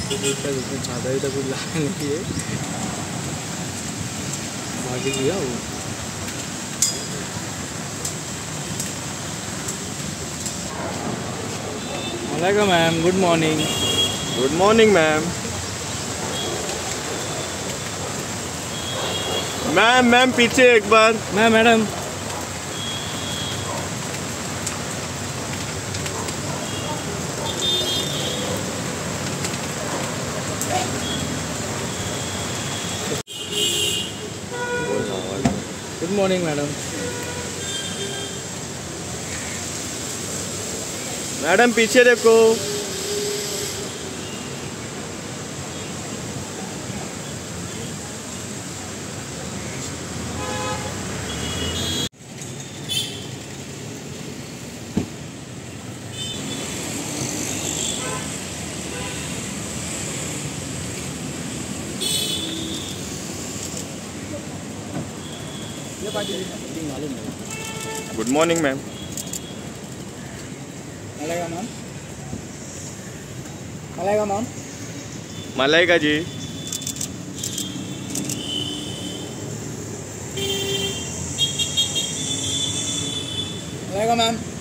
उसमें छाता ही तो कुछ लाया नहीं है, भागी गया वो। Malaika ma'am, good morning. Good morning ma'am. Ma'am पीछे एक बार। Madam good morning madam. Madam पीछे देखो। मालूम है। Good morning ma'am. Malaika ma'am, Malaika ma'am, Malaika ji. Malaika ma'am.